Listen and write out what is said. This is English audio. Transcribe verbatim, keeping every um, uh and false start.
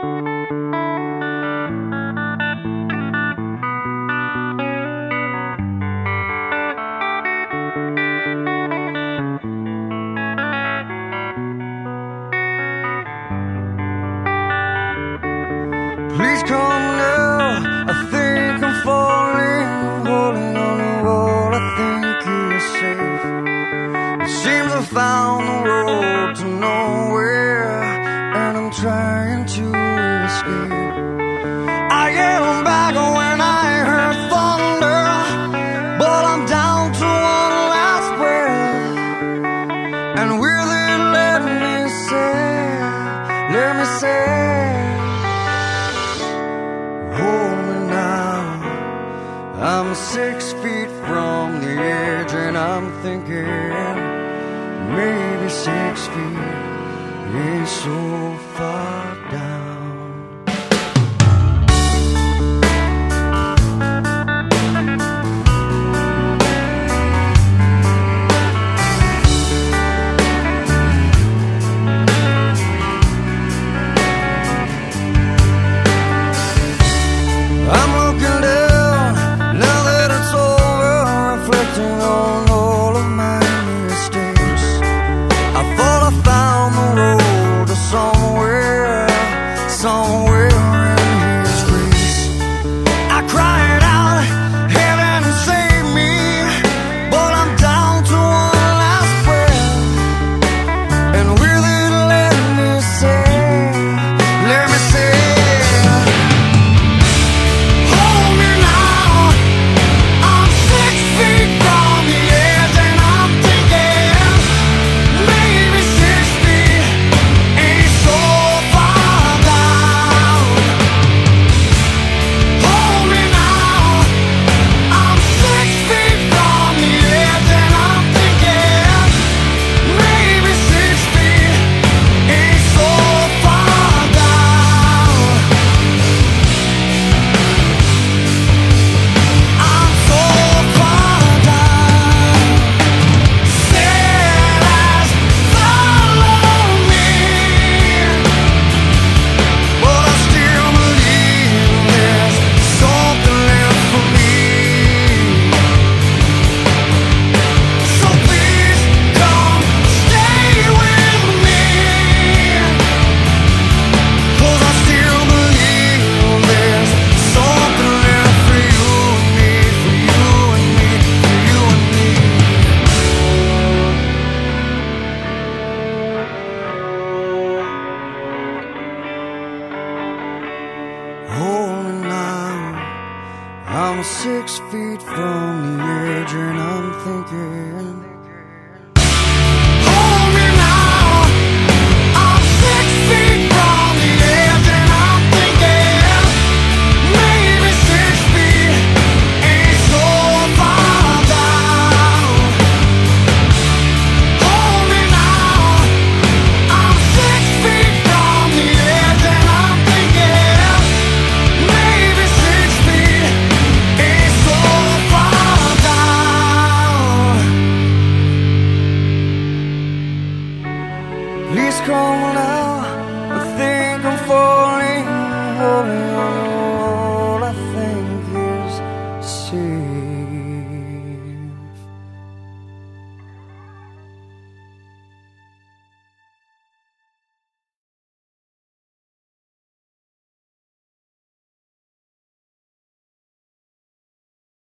Please come now, I think I'm falling, holding on the wall, I think you're safe. It seems I found the road to nowhere, and I'm trying to escape. I am back when I heard thunder, but I'm down to one last breath. And will it let me say, let me say, hold me now. I'm six feet from the edge, and I'm thinking maybe six feet ain't so far down. I'm six feet from the edge, and I'm thinking